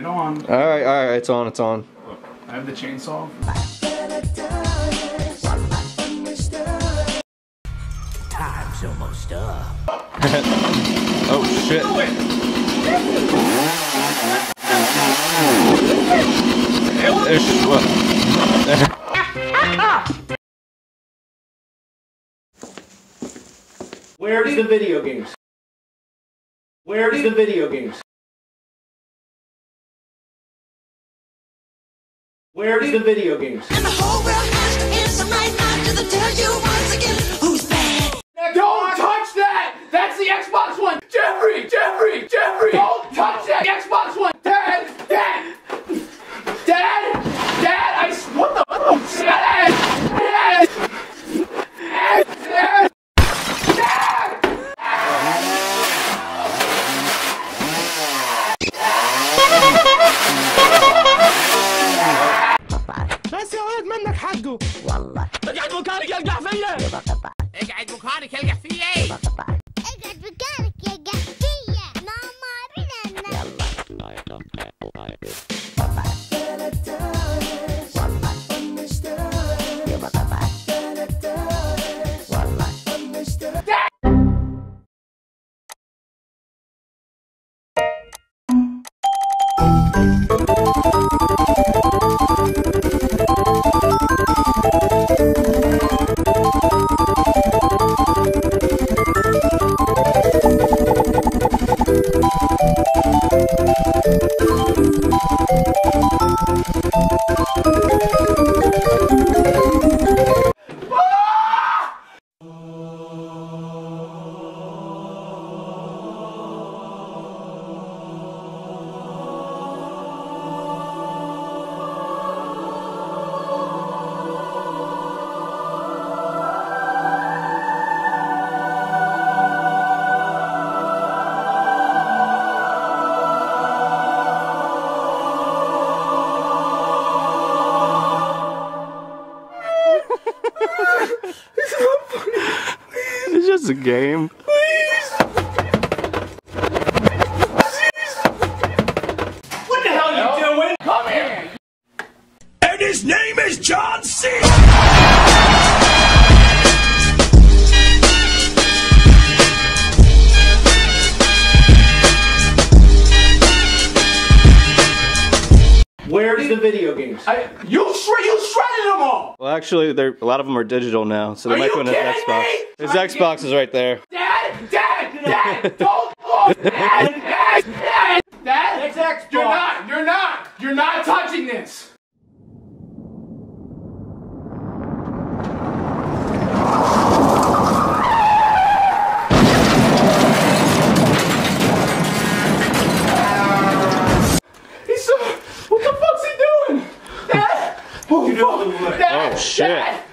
And on. Alright, it's on, it's on. Look, I have the chainsaw. Time's almost up. Oh shit. Where's the video games? Where's the video games? Where's the video games? And the whole world has to answer right now to the tell you once again who's bad. Don't touch that! That's the Xbox One! Jeffrey! Jeffrey! Jeffrey! Don't touch that Xbox One! Dad! Dad! Dad! Dad! What the fuck? Dad! Dad! Dad! Dad! بس يا ولد منك حقه والله اقعد مكانك يلقح فيا اقعد مكانك يلقح فيا اقعد مكانك يا قحفية ماما بنا It's just a game. What the hell are you doing? Come here! And his name is John C. Where's the video games? You shredded them all! Well, actually, a lot of them are digital now, so they might go in his Xbox. His Xbox is right there. Dad! Dad! Dad! Don't look! Dad! Dad! Dad! Dad! It's Xbox! You're not touching this! What the fuck's he doing? Dad! Oh, Oh shit. Dad!